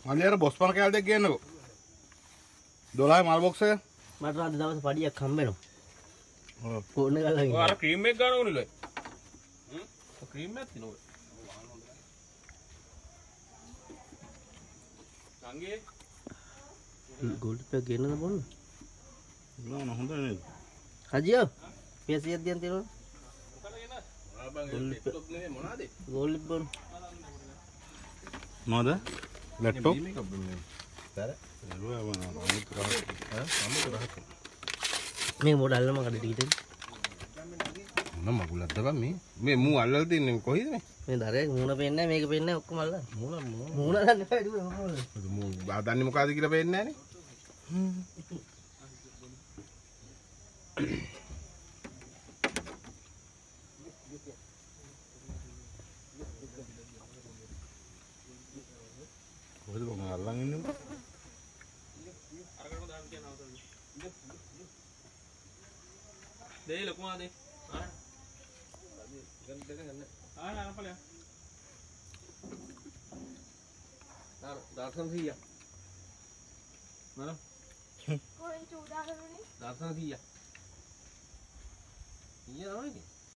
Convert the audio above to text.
මල්ලියර බොස්පන කෑල්ල දෙක ගන්නකෝ 12 මල් බොක්ස් එක මට අද දවස් පඩියක් හම්බෙනවා ෆෝන් එක ගල්ලා ඔය අර ක්‍රීම් එක ගන්න ඕනේ ලොයි ක්‍රීම් එකක් තිනෝ සංගේ ගෝල්ඩ් පැක් ගෙන්නද බොන්න නෝ හොඳ නේද හජියෝ පේසියක් දියන් තියනවා ගෝල්ඩ් බොන්න මොකද ලැප්ටොප් මේ මොඩල්ම කඩට හිටින් මොන මගුලක්ද බං මේ මූ අල්ලලා තින්නේ කොහෙද මේ දරේ මූණ පෙන්නේ මේක පෙන්නේ ඔක්කොම අල්ලලා මූණ ගන්න එපා ඒක මූ දන්නේ මොකද්ද කියලා පේන්නේ නැහනේ කොහෙද මම අල්ලන් ඉන්නේ දෙයි ලොකුමා දෙයි ආන ඵලයක් දර්ශන 100ක් නේද කොහෙන්ද උදාහරණේ දර්ශන 100ක් ඊය තමයි